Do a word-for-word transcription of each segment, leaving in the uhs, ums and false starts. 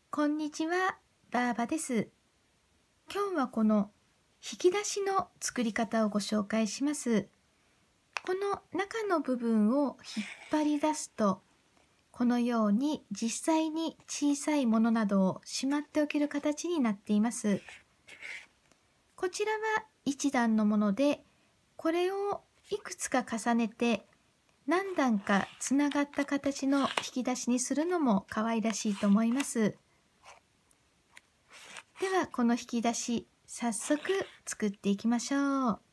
こんにちは、バーバです。今日はこの引き出しの作り方をご紹介します。この中の部分を引っ張り出すと、このように実際に小さいものなどをしまっておける形になっています。こちらは一段のもので、これをいくつか重ねて何段かつながった形の引き出しにするのも可愛らしいと思います。ではこの引き出し、早速作っていきましょう。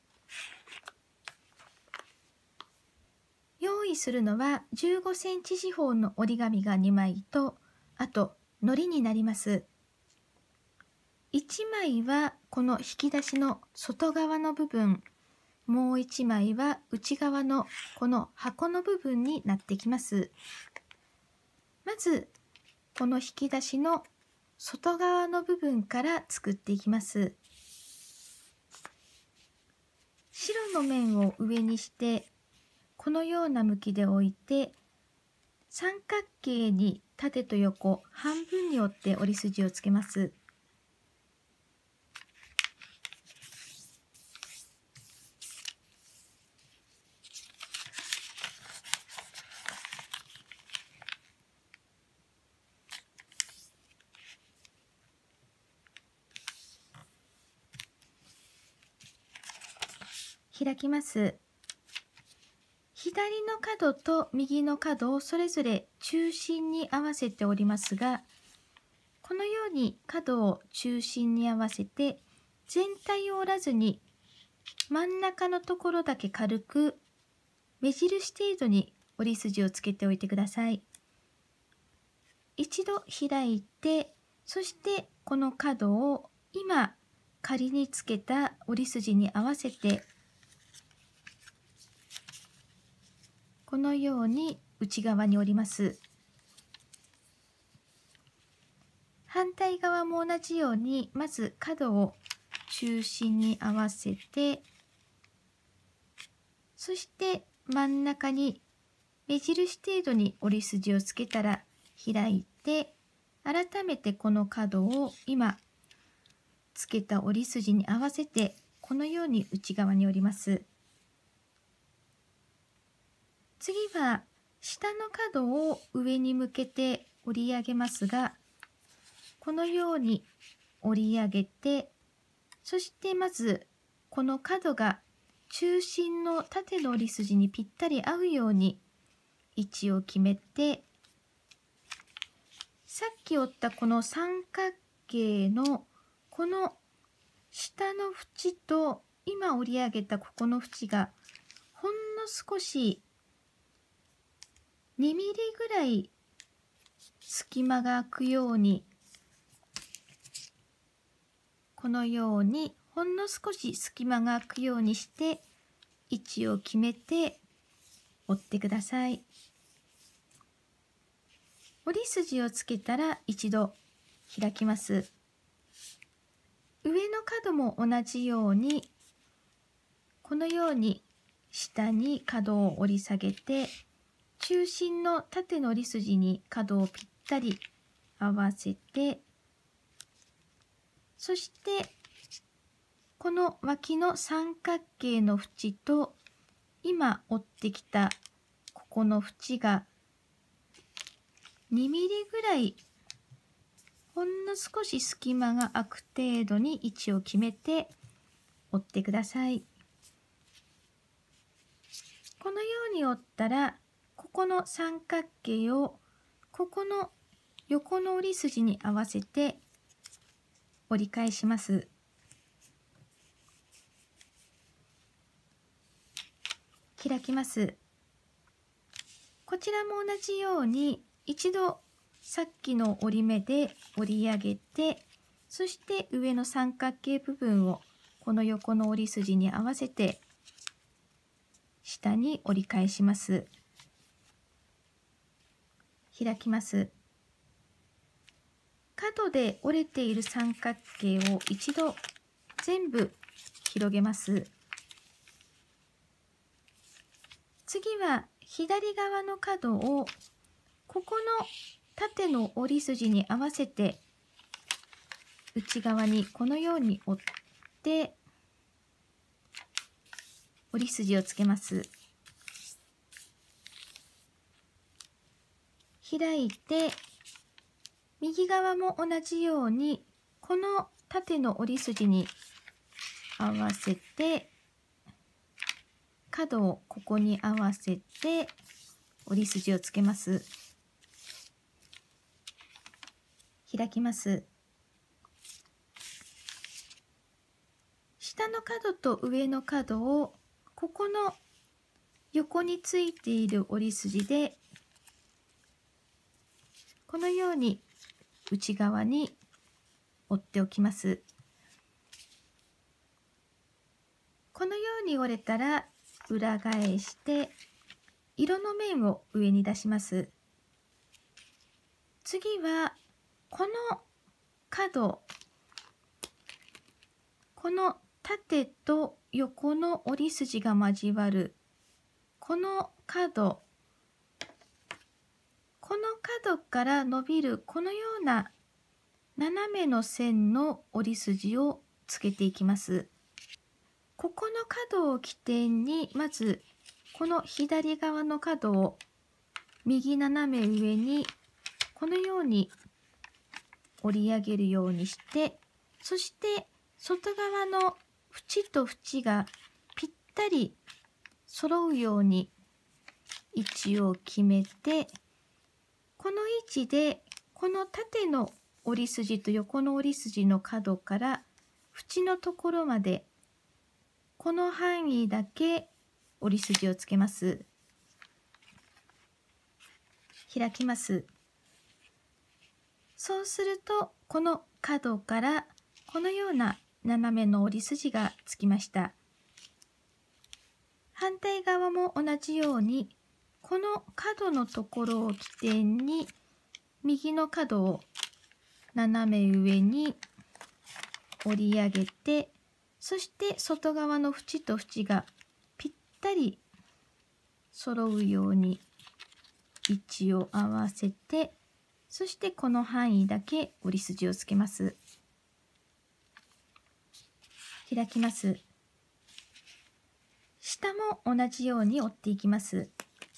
用意するのはじゅうごセンチ四方の折り紙がにまいと、あと糊になります。いちまいはこの引き出しの外側の部分、もういちまいは内側のこの箱の部分になってきます。まずこの引き出しの外側の部分から作っていきます。白の面を上にしてこのような向きで置いて、三角形に縦と横半分に折って折り筋をつけます。開きます。左の角と右の角をそれぞれ中心に合わせておりますが、このように角を中心に合わせて全体を折らずに真ん中のところだけ軽く目印程度に折り筋をつけておいてください。一度開いて、そしてこの角を今仮につけた折り筋に合わせてこのように内側に折ります。反対側も同じように、まず角を中心に合わせて、そして真ん中に目印程度に折り筋をつけたら開いて、改めてこの角を今つけた折り筋に合わせてこのように内側に折ります。次は下の角を上に向けて折り上げますが、このように折り上げて、そしてまずこの角が中心の縦の折り筋にぴったり合うように位置を決めて、さっき折ったこの三角形のこの下の縁と今折り上げたここの縁がほんの少しにミリぐらい隙間が空くように、このようにほんの少し隙間が空くようにして位置を決めて折ってください。折り筋をつけたら一度開きます。上の角も同じようにこのように下に角を折り下げて、中心の縦の折り筋に角をぴったり合わせて、そしてこの脇の三角形の縁と今折ってきたここの縁がにミリぐらいほんの少し隙間が空く程度に位置を決めて折ってください。このように折ったら、ここの三角形をここの横の折り筋に合わせて折り返します。開きます。こちらも同じように一度さっきの折り目で折り上げて、そして上の三角形部分をこの横の折り筋に合わせて下に折り返します。開きます。角で折れている三角形を一度全部広げます。次は左側の角をここの縦の折り筋に合わせて内側にこのように折って折り筋をつけます。開いて右側も同じようにこの縦の折り筋に合わせて角をここに合わせて折り筋をつけます。開きます。下の角と上の角をここの横についている折り筋でこのように内側に折っておきます。このように折れたら裏返して色の面を上に出します。次はこの角、この縦と横の折り筋が交わるこの角、この角から伸びるこのような斜めの線の折り筋をつけていきます。ここの角を起点にまずこの左側の角を右斜め上にこのように折り上げるようにして、そして外側の縁と縁がぴったり揃うように位置を決めて、この位置でこの縦の折り筋と横の折り筋の角から縁のところまでこの範囲だけ折り筋をつけます。開きます。そうするとこの角からこのような斜めの折り筋がつきました。反対側も同じようにこの角のところを起点に右の角を斜め上に折り上げて、そして外側の縁と縁がぴったり揃うように位置を合わせて、そしてこの範囲だけ折り筋をつけます。開きます。下も同じように折っていきます。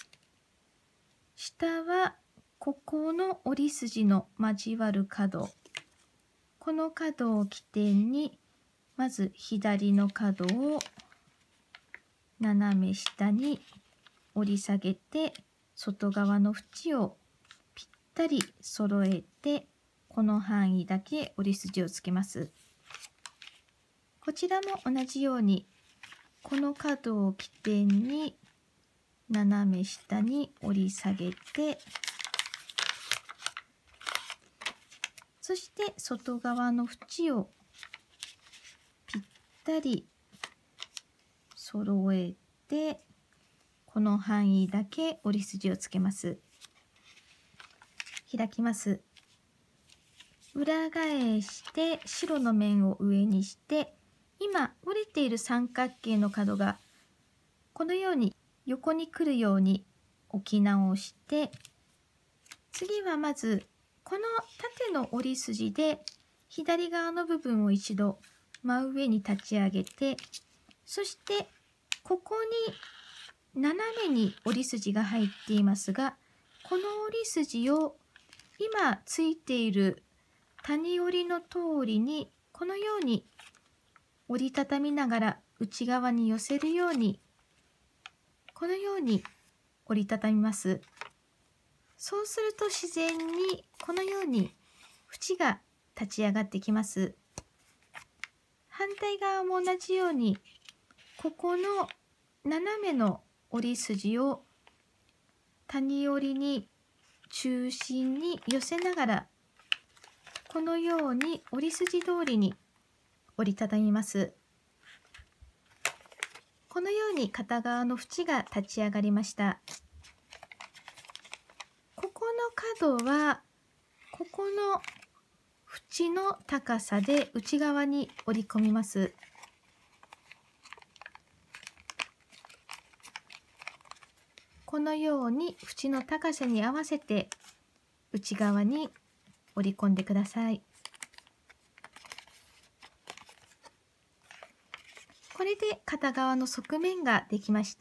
下はここの折り筋の交わる角、この角を起点にまず左の角を斜め下に折り下げて、外側の縁をぴったり揃えてこの範囲だけ折り筋をつけます。こちらも同じようにこの角を起点に斜め下に折り下げて、そして外側の縁をぴったり揃えてこの範囲だけ折り筋をつけます。開きます。裏返して白の面を上にして、今折れている三角形の角がこのように横に来るように置き直して、次はまずこの縦の折り筋で左側の部分を一度真上に立ち上げて、そしてここに斜めに折り筋が入っていますが、この折り筋を今ついている谷折りの通りにこのように折りたたみながら内側に寄せるようにこのように折りたたみます。そうすると自然にこのように縁が立ち上がってきます。反対側も同じようにここの斜めの折り筋を谷折りに中心に寄せながらこのように折り筋通りに折りたたみます。このように片側の縁が立ち上がりました。ここの角はここの縁の高さで内側に折り込みます。このように縁の高さに合わせて内側に折り込んでください。 で片側の側面ができました。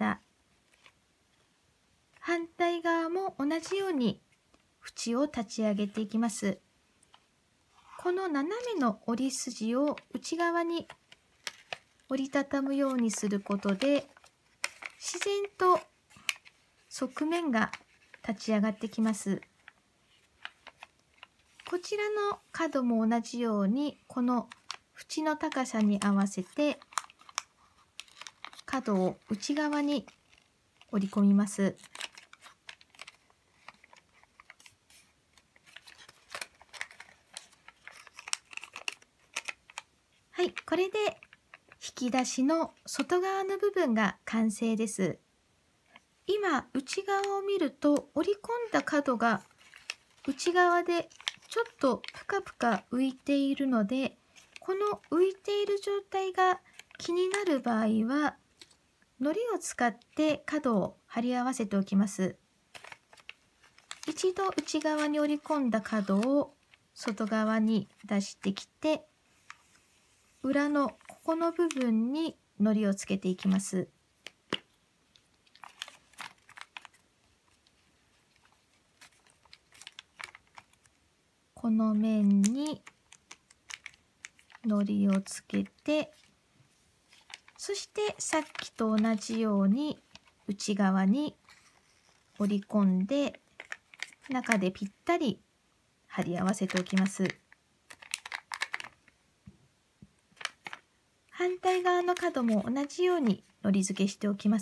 反対側も同じように縁を立ち上げていきます。この斜めの折り筋を内側に折りたたむようにすることで、自然と側面が立ち上がってきます。こちらの角も同じように、この縁の高さに合わせて角を内側に折り込みます。はい、これで引き出しの外側の部分が完成です。今、内側を見ると折り込んだ角が内側でちょっとぷかぷか浮いているので、この浮いている状態が気になる場合は、糊を使って角を貼り合わせておきます。一度内側に折り込んだ角を外側に出してきて、裏のここの部分に糊をつけていきます。この面に糊をつけて、そしてさっきと同じように内側に折り込んで、中でぴったり貼り合わせておきます。反対側の角も同じように糊付けしておきます。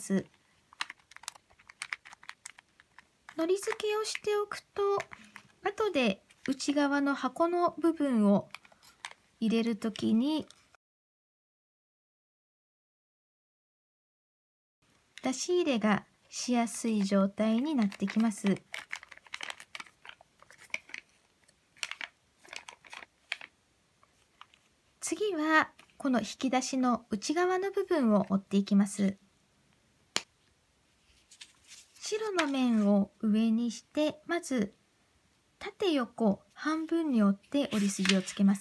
糊付けをしておくと、後で内側の箱の部分を入れるときに出し入れがしやすい状態になってきます。次はこの引き出しの内側の部分を折っていきます。白の面を上にして、まず縦横半分に折って折り筋をつけます。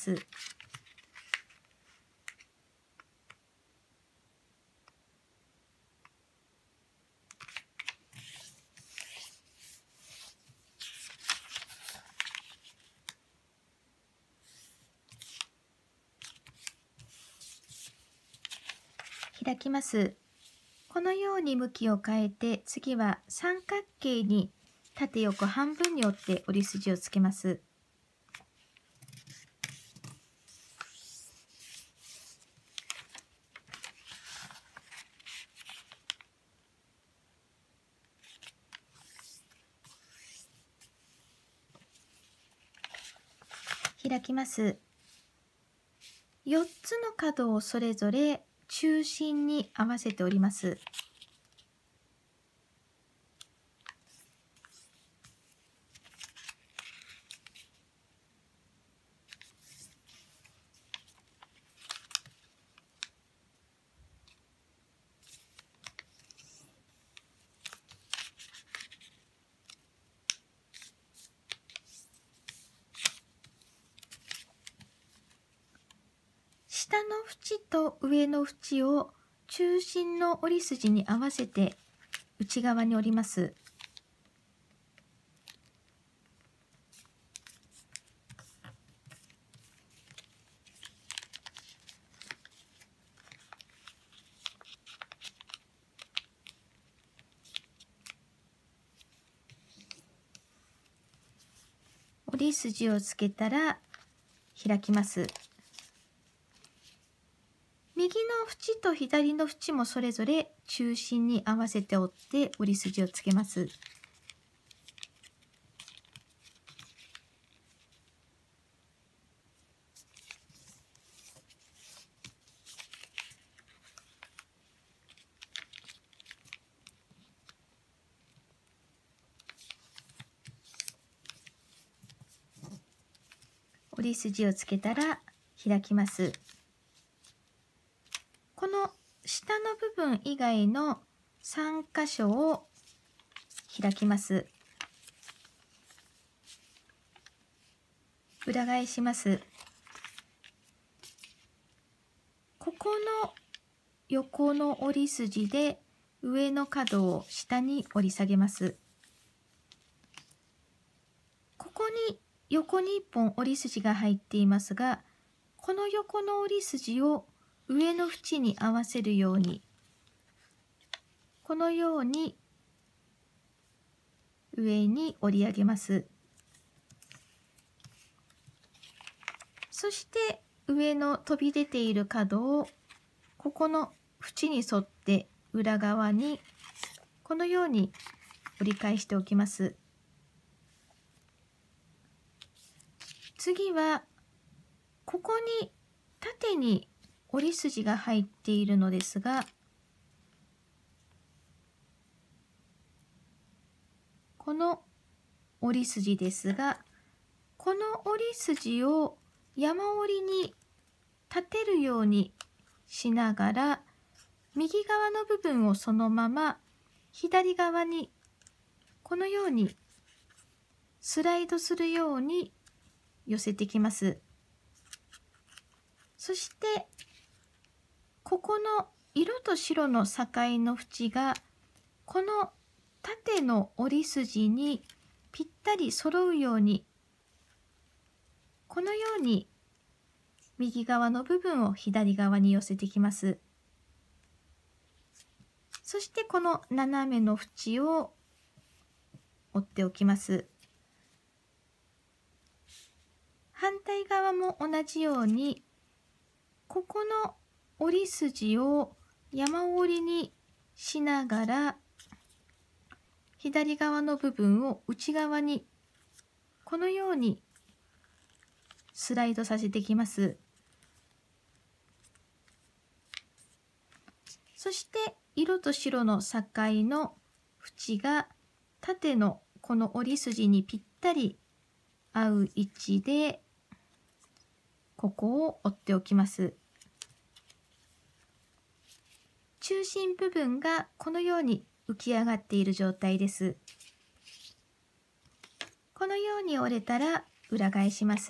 開きます。このように向きを変えて、次は三角形に縦横半分に折って折り筋をつけます。開きます。よっつの角をそれぞれ中心に合わせて折ります。下の縁と上の縁を中心の折り筋に合わせて内側に折ります。折り筋をつけたら開きます。右の縁と左の縁もそれぞれ中心に合わせて折って折り筋をつけます。折り筋をつけたら開きます。この下の部分以外のさん箇所を開きます。裏返します。ここの横の折り筋で上の角を下に折り下げます。ここに横にいっぽん折り筋が入っていますが、この横の折り筋を上の縁に合わせるように、このように上に折り上げます。そして上の飛び出ている角をここの縁に沿って裏側にこのように折り返しておきます。次はここに縦に折り筋が入っているのですが、この折り筋ですが、この折り筋を山折りに立てるようにしながら、右側の部分をそのまま左側にこのようにスライドするように寄せてきます。そしてここの色と白の境の縁がこの縦の折り筋にぴったり揃うように、このように右側の部分を左側に寄せてきます。そしてこの斜めの縁を折っておきます。反対側も同じように、ここの折り筋を山折りにしながら、左側の部分を内側にこのようにスライドさせてきます。そして色と白の境の縁が縦のこの折り筋にぴったり合う位置でここを折っておきます。中心部分がこのように浮き上がっている状態です。このように折れたら裏返します。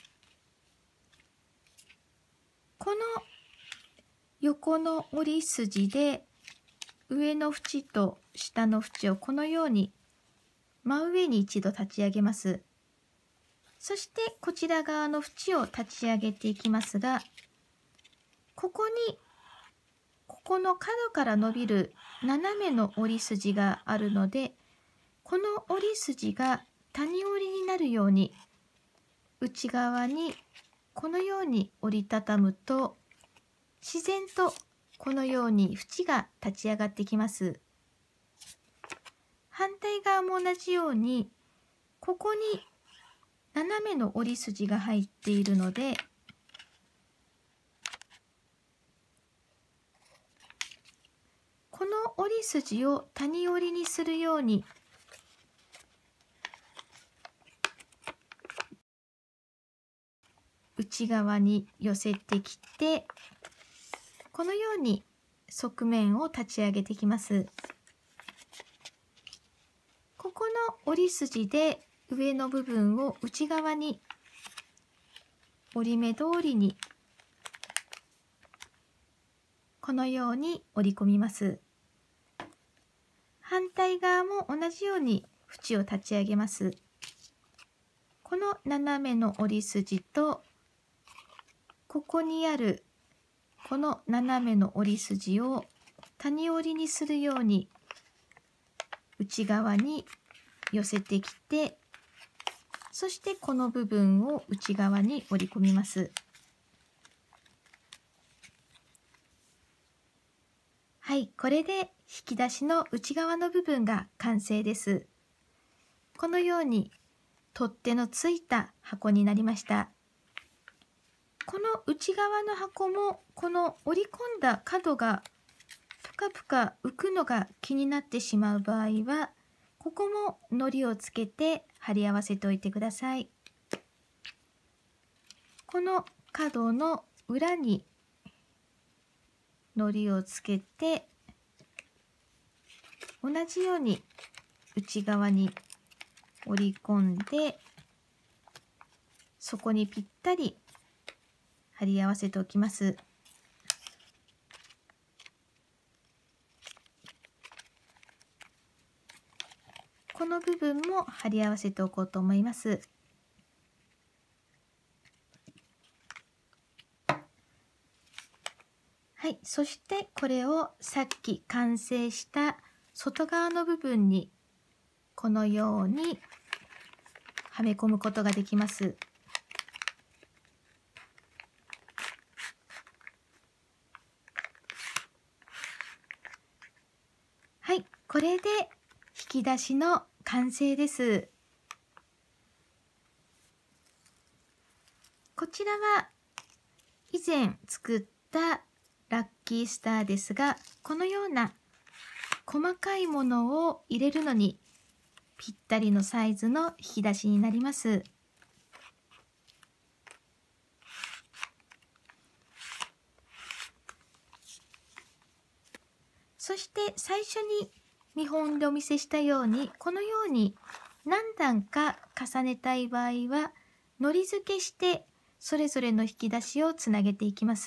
この横の折り筋で上の縁と下の縁をこのように真上に一度立ち上げます。そしてこちら側の縁を立ち上げていきますが、ここにここの角から伸びる斜めの折り筋があるので、この折り筋が谷折りになるように内側にこのように折りたたむと、自然とこのように縁が立ち上がってきます。反対側も同じように、ここに斜めの折り筋が入っているので、この折り筋を谷折りにするように内側に寄せてきて、このように側面を立ち上げてきます。ここの折り筋で上の部分を内側に折り目通りにこのように折り込みます。反対側も同じように縁を立ち上げます。この斜めの折り筋とここにあるこの斜めの折り筋を谷折りにするように内側に寄せてきて、そしてこの部分を内側に折り込みます。はい、これで引き出しの内側の部分が完成です。このように取っ手のついた箱になりました。この内側の箱もこの折り込んだ角がぷかぷか浮くのが気になってしまう場合は、ここも糊をつけて貼り合わせておいてください。この角の裏に糊をつけて、同じように内側に折り込んで、そこにぴったり貼り合わせておきます。 部分も貼り合わせておこうと思います。はい、そしてこれをさっき完成した外側の部分にこのようにはめ込むことができます。はい、これで引き出しの完成です。こちらは以前作ったラッキースターですが、このような細かいものを入れるのにぴったりのサイズの引き出しになります。そして最初に見本でお見せしたように、このように何段か重ねたい場合はのり付けしてそれぞれの引き出しをつなげていきます。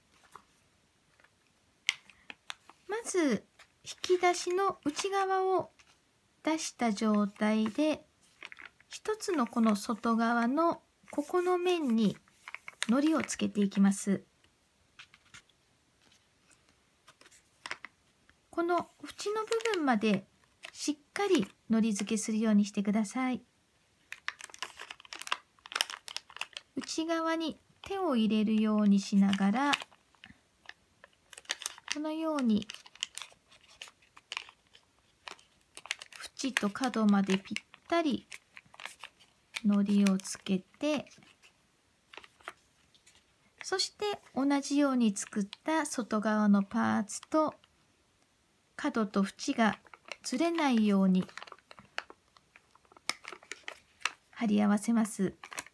まず引き出しの内側を出した状態で、一つのこの外側のここの面にのりをつけていきます。この縁の部分までしっかりのり付けするようにしてください。内側に手を入れるようにしながら、このように縁と角までぴったりのりをつけて、そして同じように作った外側のパーツと角と縁がずれないように貼り合わせます。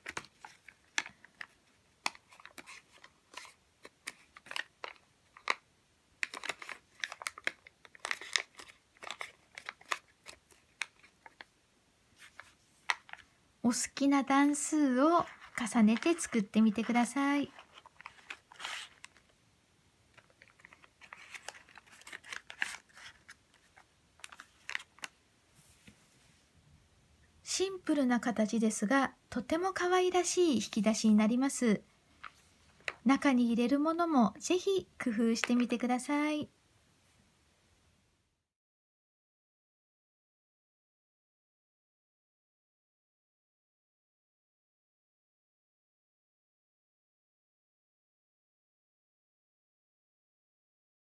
お好きな段数を重ねて作ってみてください。シンプルな形ですが、とても可愛らしい引き出しになります。中に入れるものもぜひ工夫してみてください。